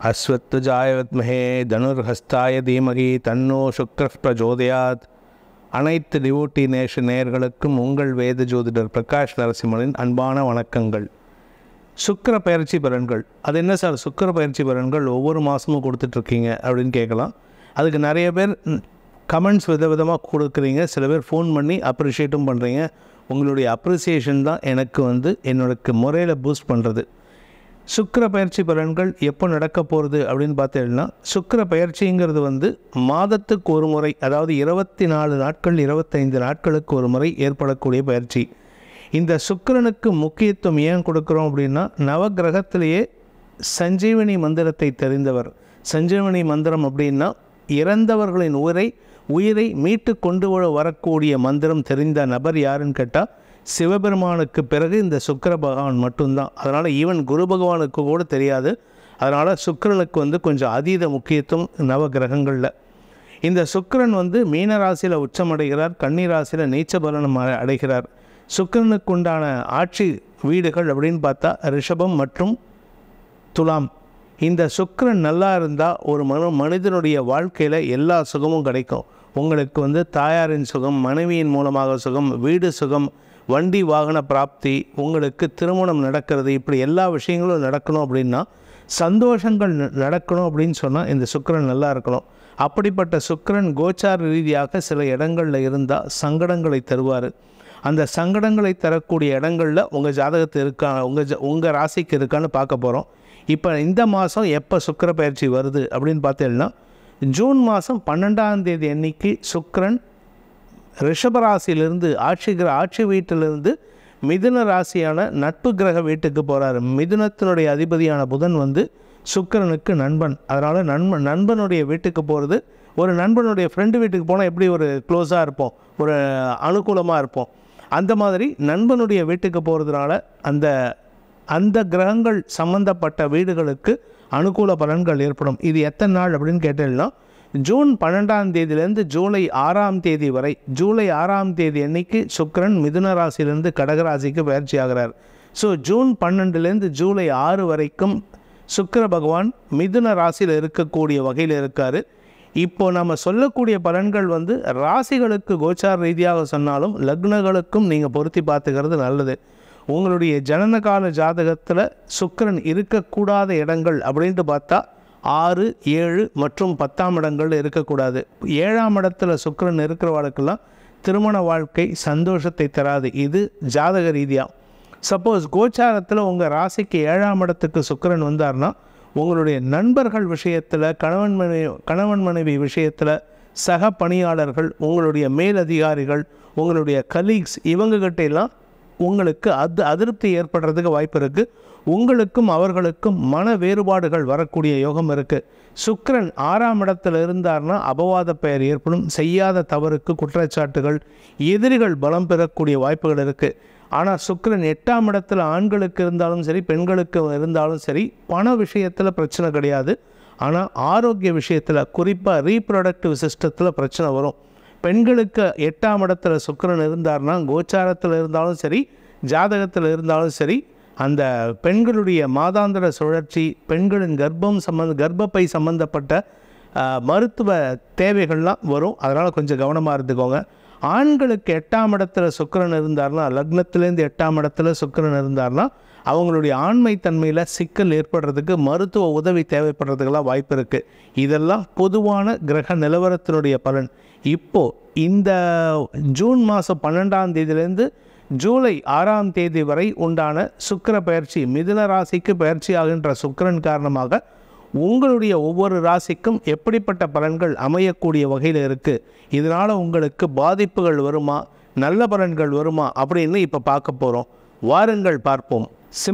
அஸ்வத்வஜாய வித்மஹே தனுர்ஹஸ்தாய தீமகி தன்னோ சுக்ரः பிரஜோதயாத். அனைத்து டிவோட்டி நேஷன் நேயர்களுக்கும் உங்கள் வேத ஜோதிடர் பிரகாஷ் நரசிம்மனின் அன்பான வணக்கங்கள். சுக்கிர பயிற்சி பலன்கள், அது என்ன சார் சுக்கிர பயிற்சி பலன்கள் ஒவ்வொரு மாதமும் கொடுத்துட்ருக்கீங்க அப்படின்னு கேட்கலாம். அதுக்கு நிறைய பேர் கமெண்ட்ஸ் விதவிதமாக கொடுக்குறீங்க, சில பேர் ஃபோன் பண்ணி அப்ரிஷியேட்டும் பண்ணுறீங்க. உங்களுடைய அப்ரிசியேஷன் தான் எனக்கு என்னோட முறையில் பூஸ்ட் பண்ணுறது. சுக்கிர பயிற்சி பலன்கள் எப்போ நடக்க போகிறது அப்படின்னு பார்த்தீங்கன்னா, சுக்கிர பயிற்சிங்கிறது மாதத்துக்கு ஒரு முறை, அதாவது 24 நாட்கள் 25 நாட்களுக்கு ஒரு முறை ஏற்படக்கூடிய பயிற்சி. இந்த சுக்கிரனுக்கு முக்கியத்துவம் ஏன் கொடுக்குறோம் அப்படின்னா, நவகிரகத்திலேயே சஞ்சீவனி மந்திரத்தை தெரிந்தவர். சஞ்சீவனி மந்திரம் அப்படின்னா இறந்தவர்களின் உயிரை மீட்டு கொண்டு வரக்கூடிய மந்திரம் தெரிந்த நபர் யாருன்னு கேட்டால் சிவபெருமானுக்கு பிறகு இந்த சுக்கிர பகவான் மட்டும்தான். அதனால் ஈவன் குரு பகவானுக்கு கூட தெரியாது. அதனால் சுக்கிரனுக்கு கொஞ்சம் அதீத முக்கியத்துவம் நவகிரகங்களில். இந்த சுக்கிரன் மீன ராசியில் உச்சமடைகிறார், கன்னி ராசியில் நீச்ச பலனம் அடைகிறார். சுக்கிரனுக்கு உண்டான ஆட்சி வீடுகள் அப்படின்னு பார்த்தா ரிஷபம் மற்றும் துலாம். இந்த சுக்கிரன் நல்லா இருந்தால் ஒரு மனிதனுடைய வாழ்க்கையில் எல்லா சுகமும் கிடைக்கும். உங்களுக்கு தாயாரின் சுகம், மனைவியின் மூலமாக சுகம், வீடு சுகம், வண்டி வாகன பிராப்தி, உங்களுக்கு திருமணம் நடக்கிறது, இப்படி எல்லா விஷயங்களும் நடக்கணும் அப்படின்னா, சந்தோஷங்கள் நடக்கணும் அப்படின்னு சொன்னால் இந்த சுக்கிரன் நல்லா இருக்கணும். அப்படிப்பட்ட சுக்கிரன் கோச்சார ரீதியாக சில இடங்களில் இருந்தால் சங்கடங்களை தருவார். அந்த சங்கடங்களை தரக்கூடிய இடங்களில் உங்கள் ஜாதகத்தை இருக்கா, உங்கள் ராசிக்கு இருக்கான்னு பார்க்க போகிறோம். இப்போ இந்த மாதம் எப்போ சுக்கிர பயிற்சி வருது அப்படின்னு பார்த்தீங்கன்னா, ஜூன் மாதம் 12ஆம் தேதி அன்னைக்கு சுக்கிரன் ரிஷபராசியிலிருந்து ஆட்சி வீட்டிலிருந்து மிதுன ராசியான நட்பு கிரக வீட்டுக்கு போகிறாரு. மிதுனத்தினுடைய அதிபதியான புதன் சுக்கிரனுக்கு நண்பன். அதனால் நண்பனுடைய வீட்டுக்கு போகிறது, ஒரு நண்பனுடைய ஃப்ரெண்டு வீட்டுக்கு போனால் எப்படி ஒரு க்ளோஸாக இருப்போம், ஒரு அனுகூலமாக இருப்போம், அந்த மாதிரி நண்பனுடைய வீட்டுக்கு போகிறதுனால அந்த கிரகங்கள் சம்பந்தப்பட்ட வீடுகளுக்கு அனுகூல பலன்கள் ஏற்படும். இது எத்தனை நாள் அப்படின்னு கேட்டீங்கன்னா, ஜூன் 12ஆம் தேதியிலேருந்து ஜூலை 6ஆம் தேதி வரை. ஜூலை 6ஆம் தேதி அன்னைக்கு சுக்கிரன் மிதுன ராசியிலேருந்து கடகராசிக்கு பயிற்சி ஆகிறார். ஸோ ஜூன் 12லேருந்து ஜூலை 6 வரைக்கும் சுக்கிர பகவான் மிதுன ராசியில் இருக்கக்கூடிய வகையில் இருக்கார். இப்போ நம்ம சொல்லக்கூடிய பலன்கள் ராசிகளுக்கு கோச்சார ரீதியாக சொன்னாலும் லக்னங்களுக்கும் நீங்கள் பொருத்தி பார்த்துக்கிறது நல்லது. உங்களுடைய ஜனனகால ஜாதகத்தில் சுக்கிரன் இருக்கக்கூடாத இடங்கள் அப்படின்ட்டு பார்த்தா 6, 7 மற்றும் 10ஆம் இடங்கள் இருக்கக்கூடாது. 7ஆம் இடத்துல சுக்கிரன் இருக்கிறவர்களுக்கெல்லாம் திருமண வாழ்க்கை சந்தோஷத்தை தராது. இது ஜாதக ரீதியாக. சப்போஸ் கோச்சாரத்தில் உங்கள் ராசிக்கு 7ஆம் இடத்துக்கு சுக்கிரன் வந்தார்னா, உங்களுடைய நண்பர்கள் விஷயத்தில், கணவன் மனைவி விஷயத்தில், சக பணியாளர்கள், உங்களுடைய மேலதிகாரிகள், உங்களுடைய கலீக்ஸ், இவங்ககிட்ட எல்லாம் உங்களுக்கு அதிருப்தி ஏற்படுறதுக்கு வாய்ப்பு இருக்குது. உங்களுக்கும் அவர்களுக்கும் மன வேறுபாடுகள் வரக்கூடிய யோகம் இருக்குது. சுக்கிரன் 6ஆம் இடத்துல இருந்தார்னா அபவாத பெயர் ஏற்படும். செய்யாத தவறுக்கு குற்றச்சாட்டுகள், எதிரிகள் பலம் பெறக்கூடிய வாய்ப்புகள் இருக்குது. ஆனால் சுக்கிரன் 8ஆம் இடத்துல ஆண்களுக்கு இருந்தாலும் சரி, பெண்களுக்கு இருந்தாலும் சரி, பண விஷயத்தில் பிரச்சனை கிடையாது. ஆனால் ஆரோக்கிய விஷயத்தில், குறிப்பாக ரீப்ரொடக்டிவ் சிஸ்டத்தில் பிரச்சனை வரும். பெண்களுக்கு 8ஆம் இடத்துல சுக்கிரன் இருந்தார்னா, கோச்சாரத்தில் இருந்தாலும் சரி, ஜாதகத்தில் இருந்தாலும் சரி, அந்த பெண்களுடைய மாதாந்திர சுழற்சி, பெண்களின் கர்ப்பப்பை சம்பந்தப்பட்ட மருத்துவ தேவைகள்லாம் வரும். அதனால் கொஞ்சம் கவனமாக இருந்துக்கோங்க. ஆண்களுக்கு 8ஆம் இடத்துல சுக்கிரன் இருந்தார்னா, லக்னத்திலேருந்து 8ஆம் இடத்துல சுக்கிரன் இருந்தார்னா, அவங்களுடைய ஆண்மை தன்மையில் சிக்கல் ஏற்படுறதுக்கு மருத்துவ உதவி தேவைப்படுறதுக்கெல்லாம் வாய்ப்பு இருக்குது. இதெல்லாம் பொதுவான கிரக நிலவரத்தினுடைய பலன். இப்போது இந்த ஜூன் மாதம் 12ஆம் தேதியிலேருந்து ஜூலை 6ஆம் தேதி வரை உண்டான சுக்கிர பயிற்சி, மிதுன ராசிக்கு பயிற்சி ஆகின்ற சுக்கிரன் காரணமாக உங்களுடைய ஒவ்வொரு ராசிக்கும் எப்படிப்பட்ட பலன்கள் அமையக்கூடிய வகையில் இருக்குது, இதனால் உங்களுக்கு பாதிப்புகள் வருமா, நல்ல பலன்கள் வருமா அப்படின்னு இப்போ பார்க்க போகிறோம். வாருங்கள் பார்ப்போம்.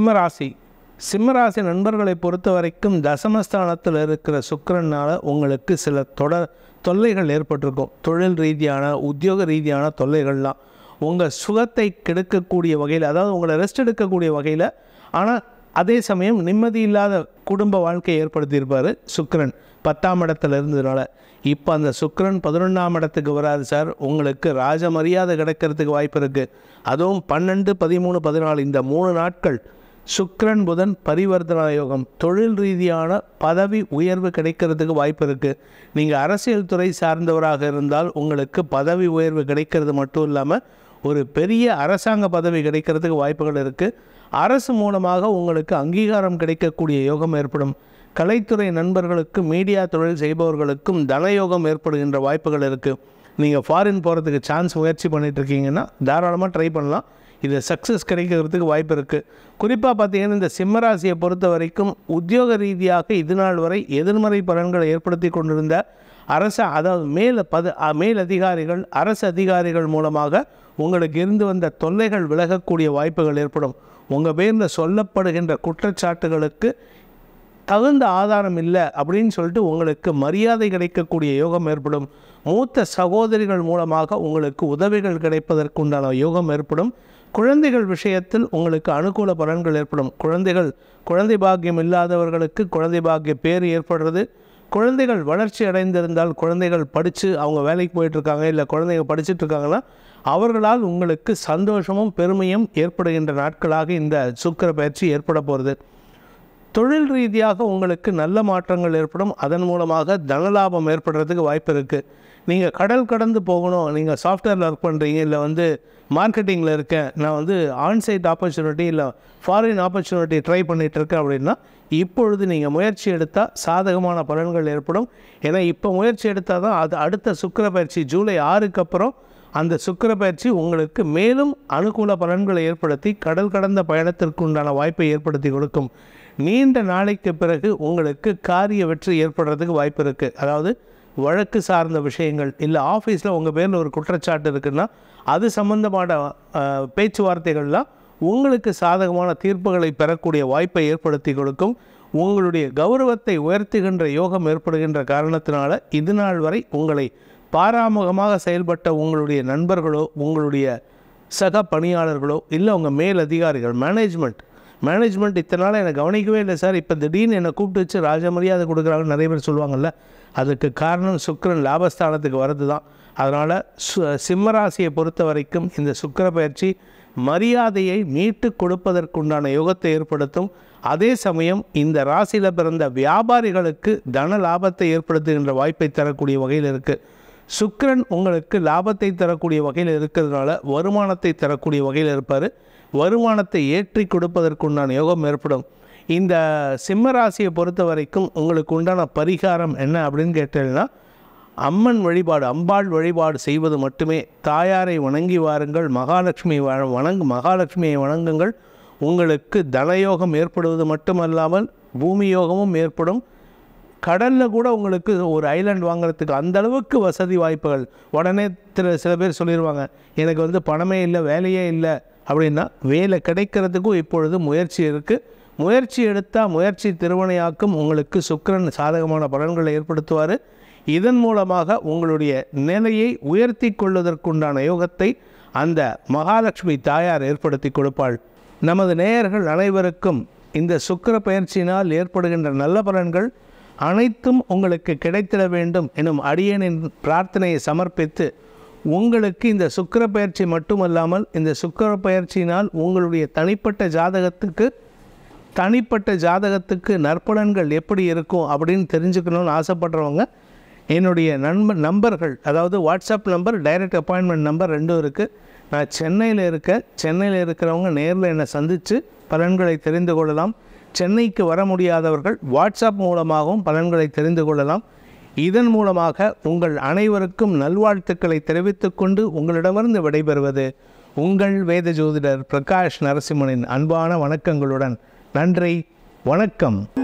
சிம்மராசி நண்பர்களை பொறுத்த வரைக்கும் தசமஸ்தானத்தில் இருக்கிற சுக்கிரனால் உங்களுக்கு சில தொல்லைகள் ஏற்பட்டிருக்கும். தொழில் ரீதியான, உத்தியோக ரீதியான தொல்லைகள்லாம் உங்கள் சுகத்தை கெடுக்கக்கூடிய வகையில், அதாவது உங்களை ரெஸ்ட் எடுக்கக்கூடிய வகையில், ஆனால் அதே சமயம் நிம்மதி இல்லாத குடும்ப வாழ்க்கையை ஏற்படுத்தியிருப்பார் சுக்கிரன் 10ஆம் இடத்துல இருந்ததுனால. இப்போ அந்த சுக்கிரன் 11ஆம் இடத்துக்கு வராது சார். உங்களுக்கு ராஜ மரியாதை கிடைக்கிறதுக்கு வாய்ப்பு இருக்குது. அதுவும் 12, 13, 14 இந்த 3 நாட்கள் சுக்கிரன் புதன் பரிவர்த்தனா யோகம், தொழில் ரீதியான பதவி உயர்வு கிடைக்கிறதுக்கு வாய்ப்பு இருக்குது. நீங்கள் அரசியல் துறை சார்ந்தவராக இருந்தால் உங்களுக்கு பதவி உயர்வு கிடைக்கிறது மட்டும் இல்லாமல் ஒரு பெரிய அரசாங்க பதவி கிடைக்கிறதுக்கு வாய்ப்புகள் இருக்குது. அரசு மூலமாக உங்களுக்கு அங்கீகாரம் கிடைக்கக்கூடிய யோகம் ஏற்படும். கலைத்துறை நண்பர்களுக்கு, மீடியா தொழில் செய்பவர்களுக்கும் தனயோகம் ஏற்படுகின்ற வாய்ப்புகள் இருக்குது. நீங்கள் ஃபாரின் போகிறதுக்கு சான்ஸ் முயற்சி பண்ணிகிட்ருக்கீங்கன்னா தாராளமாக ட்ரை பண்ணலாம். இது சக்ஸஸ் கிடைக்கிறதுக்கு வாய்ப்பு இருக்குது. குறிப்பாக பார்த்தீங்கன்னா இந்த சிம்மராசியை பொறுத்த வரைக்கும் உத்தியோக ரீதியாக இது நாள் வரை எதிர்மறை பலன்களை ஏற்படுத்தி கொண்டிருந்த அதாவது மேல் அதிகாரிகள், அரசு அதிகாரிகள் மூலமாக உங்களுக்கு இருந்து வந்த தொல்லைகள் விலகக்கூடிய வாய்ப்புகள் ஏற்படும். உங்கள் பேரில் சொல்லப்படுகின்ற குற்றச்சாட்டுகளுக்கு தகுந்த ஆதாரம் இல்லை அப்படின்னு சொல்லிட்டு உங்களுக்கு மரியாதை கிடைக்கக்கூடிய யோகம் ஏற்படும். மூத்த சகோதரிகள் மூலமாக உங்களுக்கு உதவிகள் கிடைப்பதற்குண்டான யோகம் ஏற்படும். குழந்தைகள் விஷயத்தில் உங்களுக்கு அனுகூல பலன்கள் ஏற்படும். குழந்தை பாக்கியம் இல்லாதவர்களுக்கு குழந்தை பாக்கிய பேர் ஏற்படுறது. குழந்தைகள் வளர்ச்சி அடைந்திருந்தால், குழந்தைகள் படித்து அவங்க வேலைக்கு போயிட்டுருக்காங்க, இல்லை குழந்தைங்க படிச்சுட்டு இருக்காங்கன்னா அவர்களால் உங்களுக்கு சந்தோஷமும் பெருமையும் ஏற்படுகின்ற நாட்களாக இந்த சுக்கிர பயிற்சி ஏற்பட போகிறது. தொழில் ரீதியாக உங்களுக்கு நல்ல மாற்றங்கள் ஏற்படும். அதன் மூலமாக தனலாபம் ஏற்படுறதுக்கு வாய்ப்பு இருக்குது. நீங்கள் கடல் கடந்து போகணும், நீங்கள் சாஃப்ட்வேரில் ஒர்க் பண்ணுறீங்க, இல்லை மார்க்கெட்டிங்கில் இருக்கேன், நான் ஆன்சைட் ஆப்பர்ச்சுனிட்டி இல்லை ஃபாரின் ஆப்பர்ச்சுனிட்டி ட்ரை பண்ணிகிட்ருக்கேன் அப்படின்னா இப்பொழுது நீங்கள் முயற்சி எடுத்தால் சாதகமான பலன்கள் ஏற்படும். ஏன்னா இப்போ முயற்சி எடுத்தால் தான் அது அடுத்த சுக்கிர பயிற்சி ஜூலை 6க்கு அப்புறம் அந்த சுக்கிர பயிற்சி உங்களுக்கு மேலும் அனுகூல பலன்களை ஏற்படுத்தி கடல் கடந்த பயணத்திற்கு உண்டான வாய்ப்பை ஏற்படுத்தி கொடுக்கும். நீண்ட நாளைக்கு பிறகு உங்களுக்கு காரிய வெற்றி ஏற்படுறதுக்கு வாய்ப்பு இருக்குது. அதாவது வழக்கு சார்ந்த விஷயங்கள், இல்லை ஆஃபீஸில் உங்கள் பேரில் ஒரு குற்றச்சாட்டு இருக்குன்னா அது சம்பந்தமான பேச்சுவார்த்தைகள்லாம் உங்களுக்கு சாதகமான தீர்ப்புகளை பெறக்கூடிய வாய்ப்பை ஏற்படுத்தி கொடுக்கும். உங்களுடைய கௌரவத்தை உயர்த்துகின்ற யோகம் ஏற்படுகின்ற காரணத்தினால இது நாள் வரை உங்களை பாராமுகமாக செயல்பட்ட உங்களுடைய நண்பர்களோ, உங்களுடைய சக பணியாளர்களோ, இல்லை உங்கள் மேல் அதிகாரிகள், மேனேஜ்மெண்ட் இத்தனை நாள் என்னை கவனிக்கவே இல்லை சார், இப்போ திடீர்னு என்னை கூப்பிட்டு வச்சு ராஜ மரியாதை கொடுக்குறாங்கன்னு நிறைய பேர் சொல்லுவாங்கள்ல. அதுக்கு காரணம் சுக்கிரன் லாபஸ்தானத்துக்கு வர்றது தான். அதனால் சிம்மராசியை பொறுத்த வரைக்கும் இந்த சுக்கிர பயிற்சி மரியாதையை மீட்டு கொடுப்பதற்குண்டான யோகத்தை ஏற்படுத்தும். அதே சமயம் இந்த ராசியில் பிறந்த வியாபாரிகளுக்கு தன லாபத்தை ஏற்படுத்துகின்ற வாய்ப்பை தரக்கூடிய வகையில் இருக்குது. சுக்கிரன் உங்களுக்கு லாபத்தை தரக்கூடிய வகையில் இருக்கிறதுனால வருமானத்தை தரக்கூடிய வகையில் இருப்பார். வருமானத்தை ஏற்றி கொடுப்பதற்குண்டான யோகம் ஏற்படும். இந்த சிம்ம ராசியை பொறுத்த வரைக்கும் உங்களுக்கு உண்டான பரிகாரம் என்ன அப்படின்னு கேட்டீங்கன்னா, அம்மன் வழிபாடு, அம்பாள் வழிபாடு செய்வது மட்டுமே. தாயாரை வணங்கி வாருங்கள், மகாலட்சுமியை வணங்குங்கள். உங்களுக்கு தனயோகம் ஏற்படுவது மட்டுமல்லாமல் பூமி யோகமும் ஏற்படும். கடலில் கூட உங்களுக்கு ஒரு ஐலாண்ட் வாங்குறதுக்கு அந்தளவுக்கு வசதி வாய்ப்புகள். உடனே சில பேர் சொல்லிடுவாங்க, எனக்கு பணமே இல்லை, வேலையே இல்லை அப்படின்னா, வேலை கிடைக்கிறதுக்கும் இப்பொழுது முயற்சி இருக்குது. முயற்சி எடுத்தால் முயற்சி திருவினையாக்கும். உங்களுக்கு சுக்கிரன் சாதகமான பலன்களை ஏற்படுத்துவார். இதன் மூலமாக உங்களுடைய நிலையை உயர்த்தி கொள்வதற்குண்டான யோகத்தை அந்த மகாலட்சுமி தாயார் ஏற்படுத்தி கொடுப்பாள். நமது நேயர்கள் அனைவருக்கும் இந்த சுக்கிர பயிற்சியினால் ஏற்படுகின்ற நல்ல பலன்கள் அனைத்தும் உங்களுக்கு கிடைத்திட வேண்டும் எனும் அடியேனின் பிரார்த்தனையை சமர்ப்பித்து, உங்களுக்கு இந்த சுக்கிர பயிற்சி மட்டுமல்லாமல் இந்த சுக்கிர பயிற்சியினால் உங்களுடைய தனிப்பட்ட ஜாதகத்துக்கு நற்பலன்கள் எப்படி இருக்கும் அப்படின்னு தெரிஞ்சுக்கணும்னு ஆசைப்படுறவங்க என்னுடைய நம்பர்கள், அதாவது WhatsApp number, direct appointment number 2 இருக்குது. நான் சென்னையில் இருக்கேன். சென்னையில் இருக்கிறவங்க நேரில் என்னை சந்தித்து பலன்களை தெரிந்து கொள்ளலாம். சென்னைக்கு வர முடியாதவர்கள் வாட்ஸ்அப் மூலமாகவும் பலன்களை தெரிந்து கொள்ளலாம். இதன் மூலமாக உங்கள் அனைவருக்கும் நல்வாழ்த்துக்களை தெரிவித்துக்கொண்டு உங்களிடமிருந்து விடைபெறுவது உங்கள் வேத ஜோதிடர் பிரகாஷ் நரசிம்மனின் அன்பான வணக்கங்களுடன். நன்றி, வணக்கம்.